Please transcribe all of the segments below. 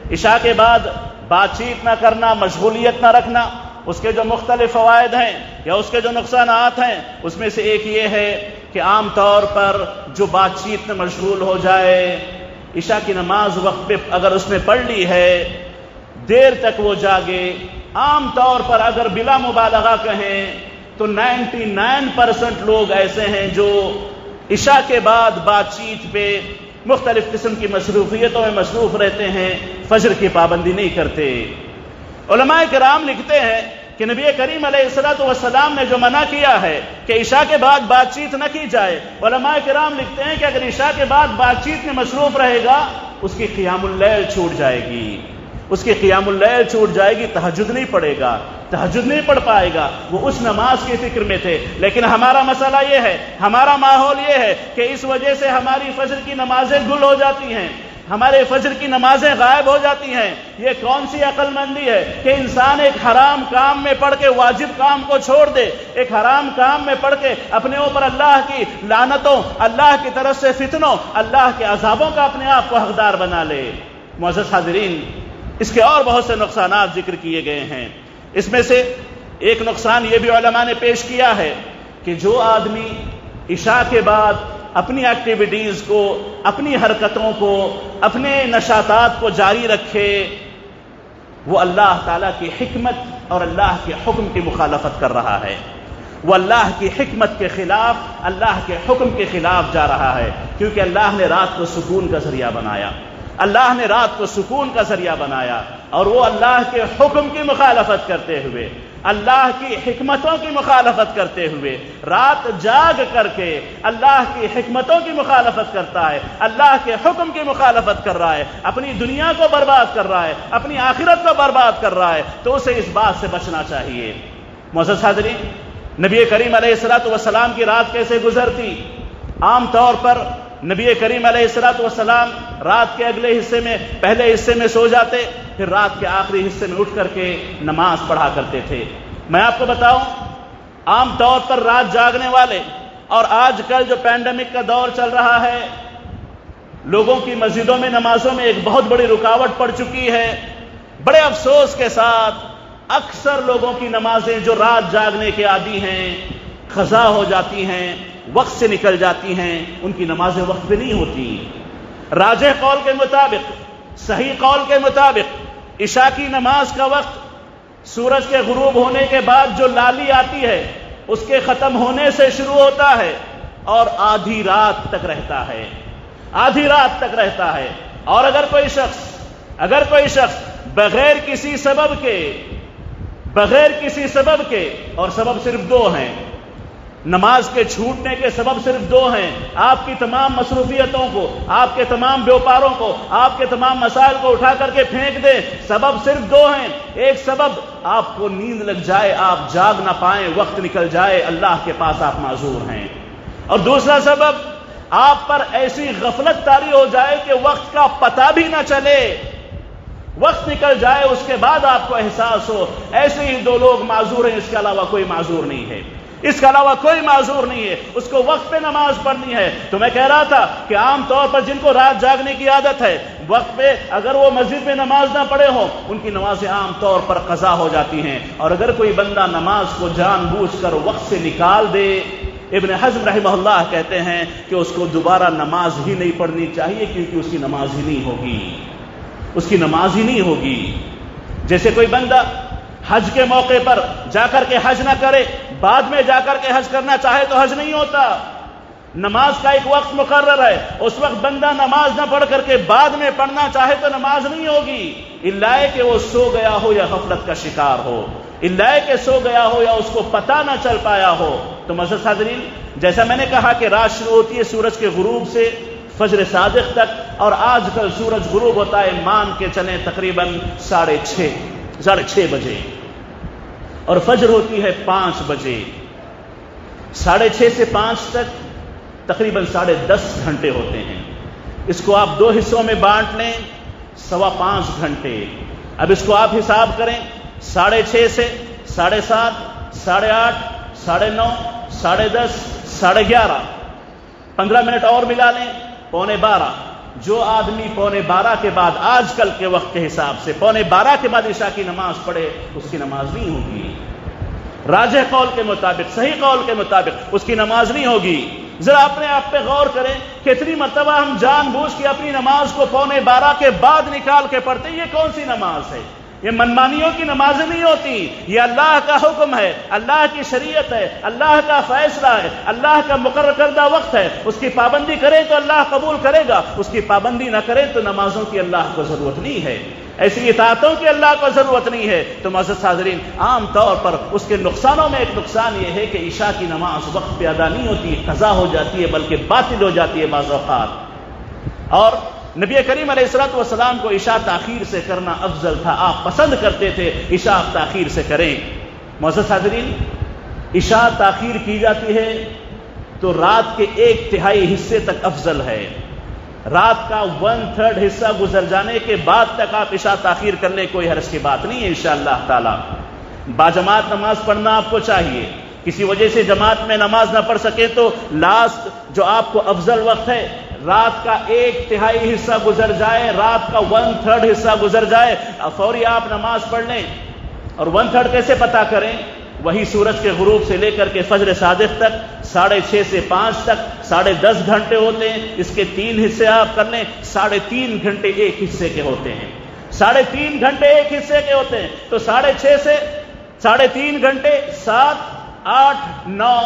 عشاء کے بعد بات چیت نہ کرنا، مشغولیت نہ رکھنا، اس کے جو مختلف فوائد ہیں یا اس کے جو نقصانات ہیں، اس میں سے ایک یہ ہے کہ عام طور پر جو بات چیت میں مشغول ہو جائے، عشاء کی نماز وقت پہ اگر اس نے پڑھ لی ہے، دیر تک وہ جاگے، عام طور پر اگر بلا مبالغہ کہیں تو 99% لوگ ایسے ہیں جو عشاء کے بعد بات چیت پہ مختلف قسم کی مصروفیتوں میں مصروف رہتے ہیں، فجر کی پابندی نہیں کرتے۔ علماء کرام لکھتے ہیں کہ نبی کریم علیہ الصلوۃ والسلام نے جو منع کیا ہے کہ عشاء کے بعد بات چیت نہ کی جائے، علماء کرام لکھتے ہیں کہ اگر عشاء کے بعد بات چیت میں مصروف رہے گا، اس کی قیام اللیل چھوٹ جائے گی، اس کی قیام اللیل چھوٹ جائے گی، تہجد نہیں پڑھے گا، تہجد نہیں پڑھ پائے گا، وہ اس نماز کی فکر میں تھے۔ لیکن ہمارا مسئلہ یہ ہے، ہمارا ماحول یہ ہے کہ اس وجہ سے ہماری فجر کی نمازیں گل ہو جاتی ہیں، ہمارے فجر کی نمازیں غائب ہو جاتی ہیں۔ یہ کون سی عقل مندی ہے کہ انسان ایک حرام کام میں پڑھ کے واجب کام کو چھوڑ دے، ایک حرام کام میں پڑھ کے اپنے اوپر اللہ کی لعنتوں، اللہ کی طرف سے فتنوں، اللہ کے عذابوں کا اپنے آپ کو حقدار بنا لے۔ معزز حاضرین، اس کے اور بہت سے نقصانات ذکر کیے گئے ہیں۔ اس میں سے ایک نقصان یہ بھی علماء نے پیش کیا ہے کہ جو آدمی عشاء کے بعد اپنی ایکٹیویٹیز کو، اپنی حرکتوں کو، اپنے نشاطات کو جاری رکھے، وہ اللہ تعالیٰ کی حکمت اور اللہ کے حکم کی مخالفت کر رہا ہے، وہ اللہ کی حکمت کے خلاف، اللہ کے حکم کے خلاف جا رہا ہے، کیونکہ اللہ نے رات کو سکون کا ذریعہ بنایا، اللہ نے رات کو سکون کا ذریعہ بنایا، اور وہ اللہ کے حکم کی مخالفت کرتے ہوئے، اللہ کی حکمتوں کی مخالفت کرتے ہوئے، رات جاگ کر کے اللہ کی حکمتوں کی مخالفت کرتا ہے، اللہ کے حکم کی مخالفت کر رہا ہے، اپنی دنیا کو برباد کر رہا ہے، اپنی آخرت کو برباد کر رہا ہے، تو اسے اس بات سے بچنا چاہیے۔ معزز حاضرین، نبی کریم علیہ الصلوۃ والسلام کی رات کیسے گزرتی؟ عام طور پر نبی کریم علیہ الصلوۃ والسلام رات کے اگلے حصے میں، پہلے حصے میں سو جاتے، پھر رات کے آخری حصے میں اٹھ کر کے نماز پڑھا کرتے تھے۔ میں آپ کو بتاؤں، عام طور پر رات جاگنے والے، اور آج کل جو پینڈیمک کا دور چل رہا ہے، لوگوں کی مسجدوں میں نمازوں میں ایک بہت بڑی رکاوٹ پڑ چکی ہے۔ بڑے افسوس کے ساتھ اکثر لوگوں کی نمازیں جو رات جاگنے کے عادی ہیں، قضا ہو جاتی ہیں، وقت سے نکل جاتی ہیں، ان کی نمازیں وقت پہ نہیں ہوتی۔ راجح قول کے مطابق، صحیح قول کے مطابق، عشاء کی نماز کا وقت سورج کے غروب ہونے کے بعد جو لالی آتی ہے اس کے ختم ہونے سے شروع ہوتا ہے اور آدھی رات تک رہتا ہے، آدھی رات تک رہتا ہے۔ اور اگر کوئی شخص بغیر کسی سبب کے، اور سبب صرف دو ہیں، نماز کے چھوٹنے کے سبب صرف دو ہیں، آپ کی تمام مصروفیتوں کو، آپ کے تمام بیوپاروں کو، آپ کے تمام مسائل کو اٹھا کر کے پھینک دیں، سبب صرف دو ہیں۔ ایک سبب آپ کو نیند لگ جائے، آپ جاگ نہ پائیں، وقت نکل جائے، اللہ کے پاس آپ معذور ہیں، اور دوسرا سبب آپ پر ایسی غفلت طاری ہو جائے کہ وقت کا پتہ بھی نہ چلے، وقت نکل جائے، اس کے بعد آپ کو احساس ہو۔ ایسے ہی دو لوگ معذور ہیں، اس کے علاوہ کوئی معذور نہیں ہے، اس کے علاوہ کوئی معذور نہیں ہے، اس کو وقت پہ نماز پڑھنی ہے۔ تو میں کہہ رہا تھا کہ عام طور پر جن کو رات جاگنے کی عادت ہے، وقت پہ اگر وہ مسجد میں نماز نہ پڑھے ہوں، ان کی نمازیں عام طور پر قضا ہو جاتی ہیں۔ اور اگر کوئی بندہ نماز کو جان بوجھ کر وقت سے نکال دے، ابن حزم رحمہ اللہ کہتے ہیں کہ اس کو دوبارہ نماز ہی نہیں پڑھنی چاہیے، کیونکہ اس کی نماز ہی نہیں ہوگی، اس کی نماز ہی نہیں ہوگی۔ جیسے کوئی بندہ حج کے موقع پر جا کر کے حج نہ کرے، بعد میں جا کر کے حج کرنا چاہے تو حج نہیں ہوتا۔ نماز کا ایک وقت مقرر ہے، اس وقت بندہ نماز نہ پڑھ کر کے بعد میں پڑھنا چاہے تو نماز نہیں ہوگی، الا کہ وہ سو گیا ہو یا غفلت کا شکار ہو، الا کہ سو گیا ہو یا اس کو پتہ نہ چل پایا ہو۔ تو معزز حاضرین، جیسا میں نے کہا کہ رات شروع ہوتی ہے سورج کے غروب سے فجر صادق تک، اور آج کل سورج غروب ہوتا ہے مان کے چلیں تقریباً 6:30 بجے، اور فجر ہوتی ہے 5 بجے۔ 6:30 سے 5 تک تقریباً 10.5 گھنٹے ہوتے ہیں۔ اس کو آپ 2 حصوں میں بانٹ لیں، 5.25 گھنٹے۔ اب اس کو آپ حساب کریں، 6:30 سے 7:30، 8:30، 9:30، 10:30، 11:30، 15 منٹ اور ملا لیں، 11:45۔ جو آدمی 11:15 کے بعد آج کل کے وقت کے حساب سے 11:15 کے بعد عشاء کی نماز پڑھے اس کی نماز نہیں ہوگی. راجح قول کے مطابق، صحیح قول کے مطابق اس کی نماز نہیں ہوگی. ذرا اپنے آپ پہ غور کریں. کتنی مرتبہ ہم جان بوجھ کے اپنی نماز کو 11:15 کے بعد نکال کے پڑھتے ہیں. یہ کون سی نماز ہے؟ یہ منمانیوں کی نمازیں نہیں ہوتی. یہ اللہ کا حکم ہے، اللہ کی شریعت ہے، اللہ کا فیصلہ ہے، اللہ کا مقرر کردہ وقت ہے. اس کی پابندی کریں تو اللہ قبول کرے گا، اس کی پابندی نہ کریں تو نمازوں کی اللہ کو ضرورت نہیں ہے، ایسی اطاعتوں کی اللہ کو ضرورت نہیں ہے. تو معزز حاضرین، عام طور پر اس کے نقصانوں میں ایک نقصان یہ ہے کہ عشاء کی نماز وقت پہ ادا نہیں ہوتی، قضا ہو جاتی ہے، بلکہ باطل ہو جاتی ہے بعض اوقات. اور نبی کریم علیہ الصلوۃ والسلام کو عشاء تاخیر سے کرنا افضل تھا. آپ پسند کرتے تھے عشاء آپ تاخیر سے کریں. معزز حاضرین، عشاء تاخیر کی جاتی ہے تو رات کے 1/3 حصے تک افضل ہے. رات کا 1/3 حصہ گزر جانے کے بعد تک آپ عشاء تاخیر کر لیں، کوئی حرج کی بات نہیں ہے انشاءاللہ تعالی. باجماعت نماز پڑھنا آپ کو چاہیے. کسی وجہ سے جماعت میں نماز نہ پڑھ سکے تو لاسٹ جو آپ کو افضل وقت ہے، رات کا 1/3 حصہ گزر جائے، رات کا 1/3 حصہ گزر جائے، فوری آپ نماز پڑھ لیں. اور 1/3 کیسے پتا کریں؟ وہی سورج کے غروب سے لے کر کے فجر صادق تک 6:30 سے 5 تک 10.5 گھنٹے ہوتے ہیں. اس کے 3 حصے آپ کر لیں، 3.5 گھنٹے ایک حصے کے ہوتے ہیں. 3.5 گھنٹے ایک حصے کے ہوتے ہیں تو 6:30 سے 3.5 گھنٹے 7 8 9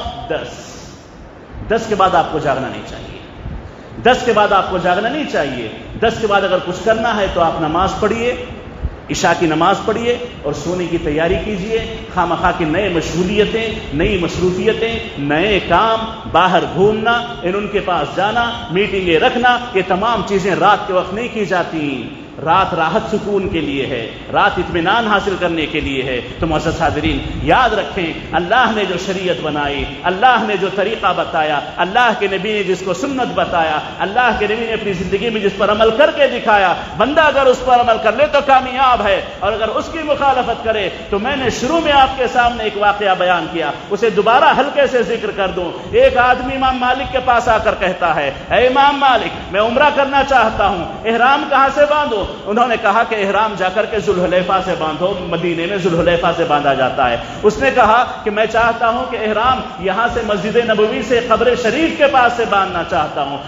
10 کے بعد آپ کو جاگنا نہیں چاہیے. 10 کے بعد آپ کو جاگنا نہیں چاہیے. 10 کے بعد اگر کچھ کرنا ہے تو آپ نماز پڑھیے، عشاء کی نماز پڑھیے اور سونے کی تیاری کیجیے. خواہ مخواہ کی نئے مشغولیتیں، نئی مصروفیتیں، نئے کام، باہر گھومنا، ان کے پاس جانا، میٹنگیں رکھنا، یہ تمام چیزیں رات کے وقت نہیں کی جاتی. رات راحت سکون کے لیے ہے، رات اطمینان حاصل کرنے کے لیے ہے. تو معزز حاضرین، یاد رکھیں، اللہ نے جو شریعت بنائی، اللہ نے جو طریقہ بتایا، اللہ کے نبی نے جس کو سنت بتایا، اللہ کے نبی نے اپنی زندگی میں جس پر عمل کر کے دکھایا، بندہ اگر اس پر عمل کر لے تو کامیاب ہے، اور اگر اس کی مخالفت کرے تو میں نے شروع میں آپ کے سامنے ایک واقعہ بیان کیا، اسے دوبارہ ہلکے سے ذکر کر دوں. ایک آدمی امام مالک کے پاس آ کر کہتا ہے، اے امام مالک، میں عمرہ کرنا چاہتا ہوں، احرام کہاں سے باندھوں؟ انہوں نے کہا کہ احرام جا کر کے ذوالحلیفہ سے باندھو، مدینے میں ذوالحلیفہ سے باندھا جاتا ہے. اس نے کہا کہ میں چاہتا ہوں کہ احرام یہاں سے مسجد نبوی سے قبر شریف کے پاس سے باندھنا چاہتا ہوں.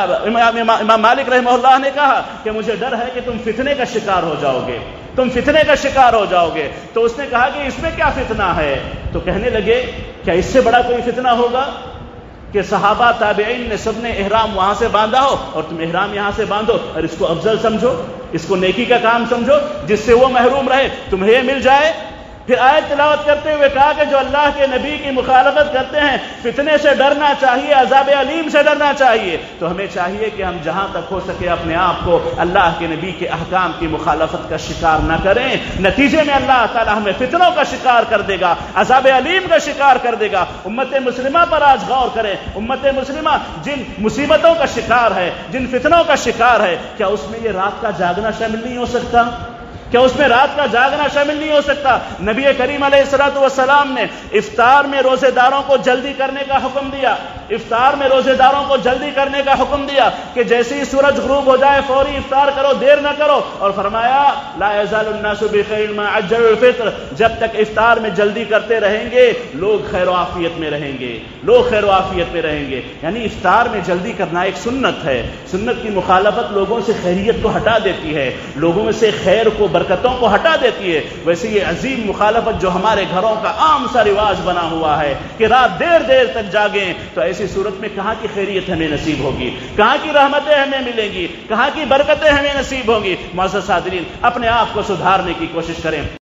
امام مالک رحمہ اللہ نے کہا کہ مجھے ڈر ہے کہ تم فتنے کا شکار ہو جاؤ گے، تم فتنے کا شکار ہو جاؤ گے. تو اس نے کہا کہ اس میں کیا فتنہ ہے؟ تو کہنے لگے کیا اس سے بڑا کوئی فتنہ ہوگا کہ صحابہ تابعین نے سب نے احرام وہاں سے باندھا ہو اور تم احرام یہاں سے باندھو، اور اس کو افضل سمجھو، اس کو نیکی کا کام سمجھو، جس سے وہ محروم رہے تمہیں مل جائے. پھر آیت تلاوت کرتے ہوئے کہا کہ جو اللہ کے نبی کی مخالفت کرتے ہیں فتنے سے ڈرنا چاہیے، عذاب علیم سے ڈرنا چاہیے. تو ہمیں چاہیے کہ ہم جہاں تک ہو سکے اپنے آپ کو اللہ کے نبی کے احکام کی مخالفت کا شکار نہ کریں. نتیجے میں اللہ تعالی ہمیں فتنوں کا شکار کر دے گا، عذاب علیم کا شکار کر دے گا. امت مسلمہ پر آج غور کریں، امت مسلمہ جن مصیبتوں کا شکار ہے، جن فتنوں کا شکار ہے، کیا اس میں یہ رات کا جاگنا شامل نہیں ہو سکتا؟ کیا اس میں رات کا جاگنا شامل نہیں ہو سکتا؟ نبی کریم علیہ الصلوۃ والسلام نے افطار میں روزے داروں کو جلدی کرنے کا حکم دیا. افطار میں روزے داروں کو جلدی کرنے کا حکم دیا کہ جیسے ہی سورج غروب ہو جائے فوری افطار کرو، دیر نہ کرو. اور فرمایا لا یزال الناس بخیر ما عجل الفطر، جب تک افطار میں جلدی کرتے رہیں گے لوگ خیر و عافیت میں رہیں گے، لوگ خیر و عافیت میں رہیں گے. یعنی افطار میں جلدی کرنا ایک سنت ہے. سنت کی مخالفت لوگوں سے خیریت کو ہٹا دیتی ہے، لوگوں میں سے خیر کو، برکتوں کو ہٹا دیتی ہے. ویسے یہ عظیم مخالفت جو ہمارے گھروں کا عام سا رواج بنا ہوا ہے کہ رات دیر تک جاگیں، تو ایسی صورت میں کہاں کی خیریت ہمیں نصیب ہوگی، کہاں کی رحمتیں ہمیں ملیں گی، کہاں کی برکتیں ہمیں نصیب ہوں گی. معزز حاضرین، اپنے آپ کو سدھارنے کی کوشش کریں.